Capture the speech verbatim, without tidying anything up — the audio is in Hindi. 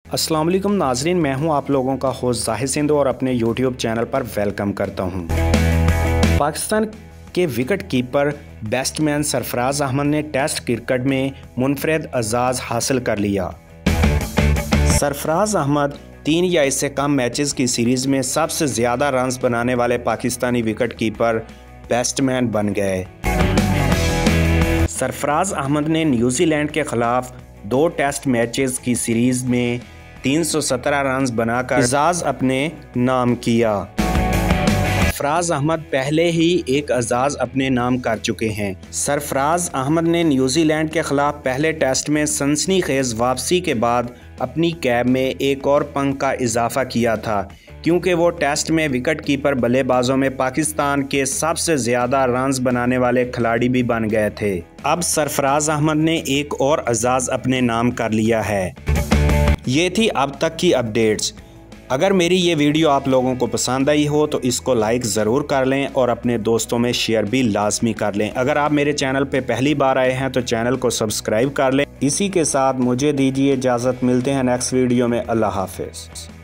अस्सलाम वालेकुम नाजरीन, मैं हूं आप लोगों का होस्ट जाहिद सिंधु और अपने यूट्यूब चैनल पर वेलकम करता हूं। पाकिस्तान के wicket keeper batsman Sarfaraz Ahmed ने टेस्ट क्रिकेट में मुनफरद एजाज़ हासिल कर लिया। सरफराज अहमद तीन या इससे कम मैचेस की सीरीज़ में सबसे ज़्यादा रन्स बनाने वाले पाकिस्तानी विकेट कीपर बैट्समैन बन गए। सरफराज अहमद ने न्यूजीलैंड के ख़िलाफ़ दो टेस्ट मैचेस की सीरीज़ में तीन सौ सत्रह रन्स बनाकर एजाज़ अपने नाम किया। सरफराज अहमद पहले ही एक एजाज़ अपने नाम कर चुके हैं। सरफराज अहमद ने न्यूजीलैंड के ख़िलाफ़ पहले टेस्ट में सनसनीखेज़ वापसी के बाद अपनी कैब में एक और पंख का इजाफा किया था, क्योंकि वो टेस्ट में विकेट कीपर बल्लेबाजों में पाकिस्तान के सबसे ज़्यादा रन्स बनाने वाले खिलाड़ी भी बन गए थे। अब सरफराज अहमद ने एक और एजाज़ अपने नाम कर लिया है। ये थी अब तक की अपडेट्स। अगर मेरी ये वीडियो आप लोगों को पसंद आई हो तो इसको लाइक ज़रूर कर लें और अपने दोस्तों में शेयर भी लाजमी कर लें। अगर आप मेरे चैनल पे पहली बार आए हैं तो चैनल को सब्सक्राइब कर लें। इसी के साथ मुझे दीजिए इजाज़त, मिलते हैं नेक्स्ट वीडियो में। अल्लाह हाफ़िज़।